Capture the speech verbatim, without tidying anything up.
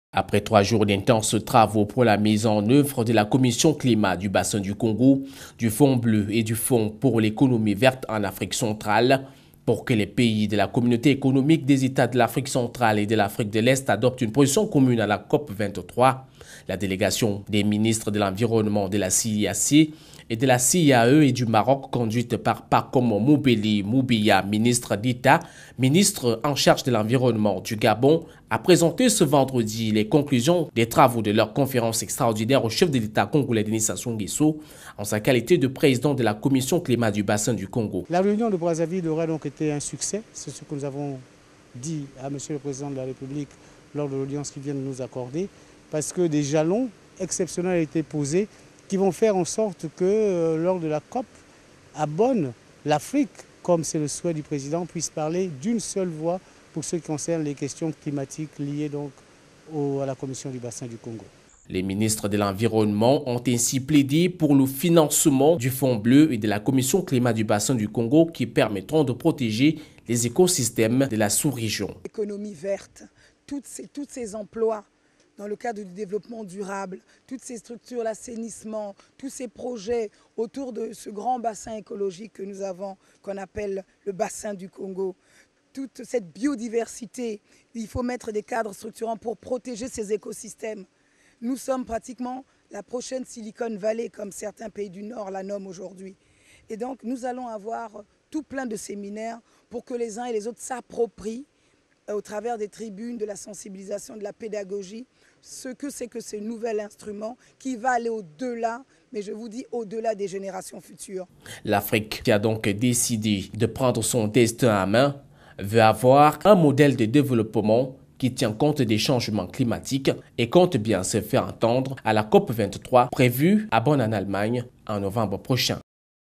Après trois jours d'intenses travaux pour la mise en œuvre de la Commission climat du bassin du Congo, du Fonds bleu et du Fonds pour l'économie verte en Afrique centrale, pour que les pays de la communauté économique des États de l'Afrique centrale et de l'Afrique de l'Est adoptent une position commune à la COP vingt-trois, la délégation des ministres de l'Environnement de la C I A C et de la C I A E et du Maroc, conduite par Pakom Moubeli Moubiya, ministre d'État, ministre en charge de l'environnement du Gabon, a présenté ce vendredi les conclusions des travaux de leur conférence extraordinaire au chef de l'État congolais Denis Sassou Nguesso, en sa qualité de président de la Commission climat du bassin du Congo. La réunion de Brazzaville aura donc été un succès, c'est ce que nous avons dit à Monsieur le Président de la République lors de l'audience qu'il vient de nous accorder, parce que des jalons exceptionnels ont été posés qui vont faire en sorte que euh, lors de la COP à Bonn, l'Afrique, comme c'est le souhait du président, puisse parler d'une seule voix pour ce qui concerne les questions climatiques liées donc au, à la Commission du bassin du Congo. Les ministres de l'Environnement ont ainsi plaidé pour le financement du Fonds bleu et de la Commission climat du bassin du Congo qui permettront de protéger les écosystèmes de la sous-région. L'économie verte, tous ces, tous ces emplois dans le cadre du développement durable, toutes ces structures, l'assainissement, tous ces projets autour de ce grand bassin écologique que nous avons, qu'on appelle le bassin du Congo. Toute cette biodiversité, il faut mettre des cadres structurants pour protéger ces écosystèmes. Nous sommes pratiquement la prochaine Silicon Valley, comme certains pays du Nord la nomment aujourd'hui. Et donc nous allons avoir tout plein de séminaires pour que les uns et les autres s'approprient au travers des tribunes, de la sensibilisation, de la pédagogie, ce que c'est que ce nouvel instrument qui va aller au-delà, mais je vous dis au-delà des générations futures. L'Afrique, qui a donc décidé de prendre son destin à main, veut avoir un modèle de développement qui tient compte des changements climatiques et compte bien se faire entendre à la COP vingt-trois prévue à Bonn en Allemagne en novembre prochain.